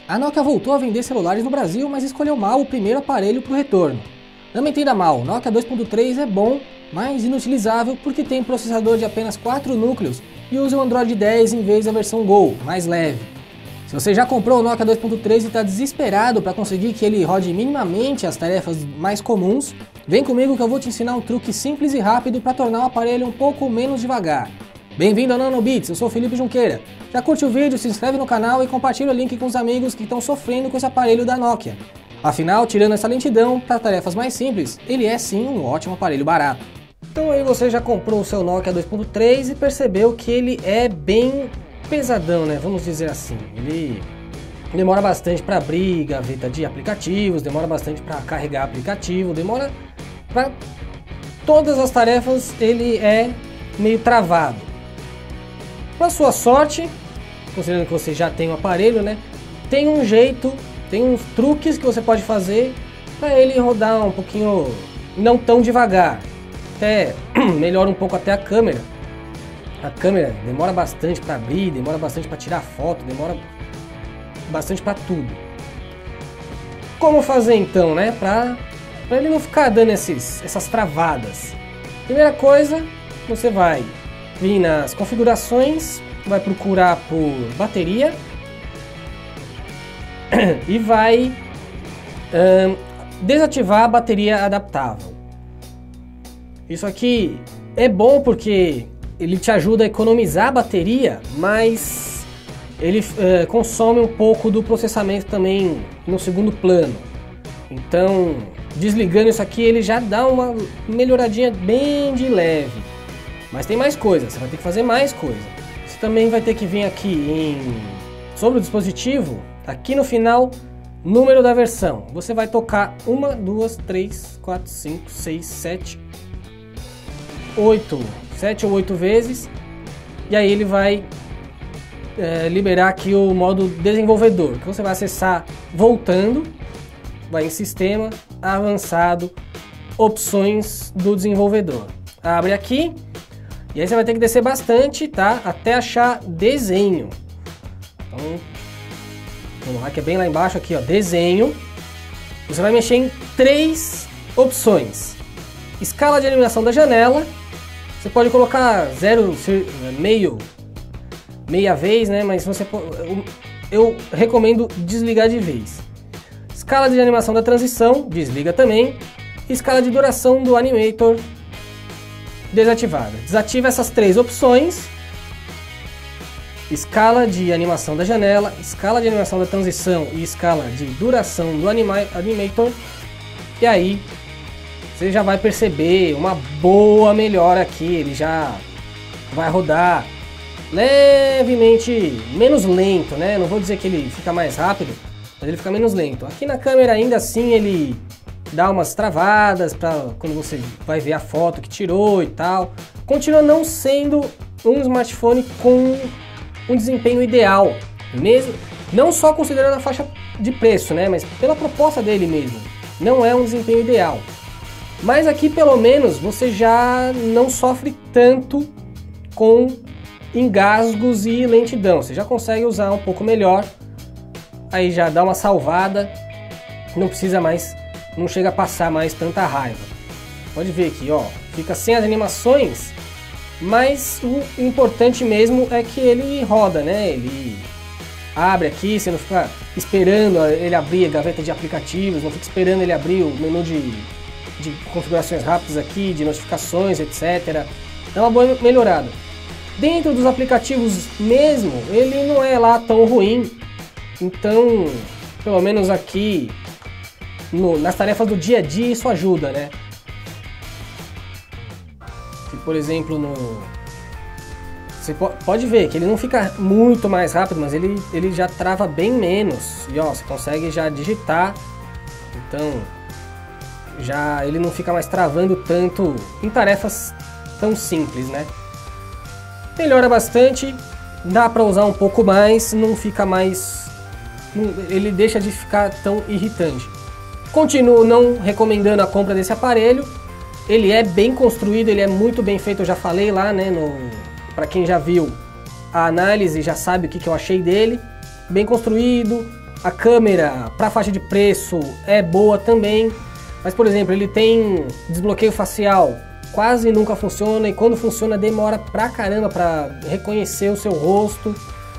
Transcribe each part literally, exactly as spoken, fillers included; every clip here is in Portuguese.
A Nokia voltou a vender celulares no Brasil, mas escolheu mal o primeiro aparelho para o retorno. Não me entenda mal, o Nokia dois ponto três é bom, mas inutilizável porque tem processador de apenas quatro núcleos e usa o Android dez em vez da versão Go, mais leve. Se você já comprou o Nokia dois ponto três e está desesperado para conseguir que ele rode minimamente as tarefas mais comuns, vem comigo que eu vou te ensinar um truque simples e rápido para tornar o aparelho um pouco menos devagar. Bem-vindo ao NanoBits, eu sou o Felipe Junqueira. Já curte o vídeo, se inscreve no canal e compartilha o link com os amigos que estão sofrendo com esse aparelho da Nokia. Afinal, tirando essa lentidão, para tarefas mais simples, ele é sim um ótimo aparelho barato. Então aí você já comprou o seu Nokia dois ponto três e percebeu que ele é bem pesadão, né? Vamos dizer assim. Ele demora bastante para abrir gaveta de aplicativos, demora bastante para carregar aplicativo, demora para todas as tarefas, ele é meio travado. Para sua sorte, considerando que você já tem um aparelho, né? Tem um jeito, tem uns truques que você pode fazer para ele rodar um pouquinho, não tão devagar. Até melhora um pouco até a câmera. A câmera demora bastante para abrir, demora bastante para tirar foto, demora bastante para tudo. Como fazer então, né? Para para ele não ficar dando esses, essas travadas. Primeira coisa, você vai vir nas configurações, vai procurar por bateria e vai hum, desativar a bateria adaptável. Isso aqui é bom porque ele te ajuda a economizar a bateria, mas ele uh, consome um pouco do processamento também no segundo plano. Então, desligando isso aqui, ele já dá uma melhoradinha bem de leve. Mas tem mais coisa, você vai ter que fazer mais coisa. Você também vai ter que vir aqui em sobre o dispositivo, aqui no final, número da versão. Você vai tocar uma, duas, três, quatro, cinco, seis, sete, oito, sete ou oito vezes, e aí ele vai é, liberar aqui o modo desenvolvedor, que você vai acessar voltando, vai em sistema, avançado, opções do desenvolvedor. Abre aqui. E aí você vai ter que descer bastante, tá? Até achar desenho. Então, vamos lá, que é bem lá embaixo aqui, ó, desenho. Você vai mexer em três opções. Escala de iluminação da janela. Você pode colocar zero, meio, meia vez, né? Mas você, eu, eu recomendo desligar de vez. Escala de animação da transição, desliga também. Escala de duração do animator, desativada. Desativa essas três opções. Escala de animação da janela, escala de animação da transição e escala de duração do anima animator. E aí você já vai perceber uma boa melhora aqui. Ele já vai rodar levemente menos lento, né? Não vou dizer que ele fica mais rápido, mas ele fica menos lento. Aqui na câmera ainda assim ele dá umas travadas para quando você vai ver a foto que tirou e tal. Continua não sendo um smartphone com um desempenho ideal, mesmo não só considerando a faixa de preço, né, mas pela proposta dele mesmo. Não é um desempenho ideal. Mas aqui pelo menos você já não sofre tanto com engasgos e lentidão. Você já consegue usar um pouco melhor. Aí já dá uma salvada, não precisa mais, não chega a passar mais tanta raiva. Pode ver aqui, ó, fica sem as animações, mas o importante mesmo é que ele roda, né? Ele abre aqui, você não fica esperando ele abrir a gaveta de aplicativos, não fica esperando ele abrir o menu de, de configurações rápidas aqui, de notificações, etcétera. É uma boa melhorada. Dentro dos aplicativos mesmo, ele não é lá tão ruim, então, pelo menos aqui No, nas tarefas do dia a dia isso ajuda, né? Se, por exemplo, no... você po pode ver que ele não fica muito mais rápido, mas ele, ele já trava bem menos. E ó, você consegue já digitar. Então, já ele não fica mais travando tanto em tarefas tão simples, né? Melhora bastante, dá para usar um pouco mais, não fica mais... Não, ele deixa de ficar tão irritante. Continuo não recomendando a compra desse aparelho. Ele é bem construído, ele é muito bem feito, eu já falei lá, né, no, para quem já viu a análise, já sabe o que, que eu achei dele. Bem construído, A câmera para faixa de preço é boa também, mas por exemplo, ele tem desbloqueio facial, quase nunca funciona, e quando funciona demora pra caramba para reconhecer o seu rosto.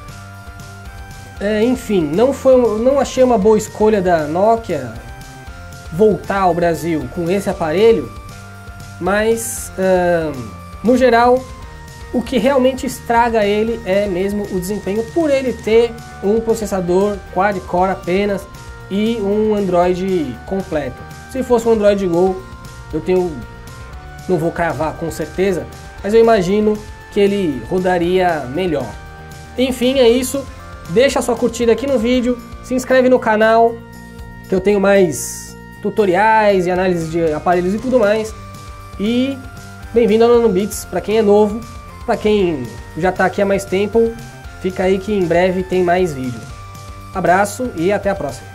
É, enfim, não, foi, não achei uma boa escolha da Nokia voltar ao Brasil com esse aparelho, mas uh, no geral o que realmente estraga ele é mesmo o desempenho, por ele ter um processador quad-core apenas e um Android completo. Se fosse um Android Go, eu tenho, não vou cravar com certeza, mas eu imagino que ele rodaria melhor. Enfim, é isso. Deixa a sua curtida aqui no vídeo, se inscreve no canal, que eu tenho mais tutoriais e análise de aparelhos e tudo mais. E bem-vindo ao Nanobits, para quem é novo. Para quem já está aqui há mais tempo, fica aí que em breve tem mais vídeo. Abraço e até a próxima.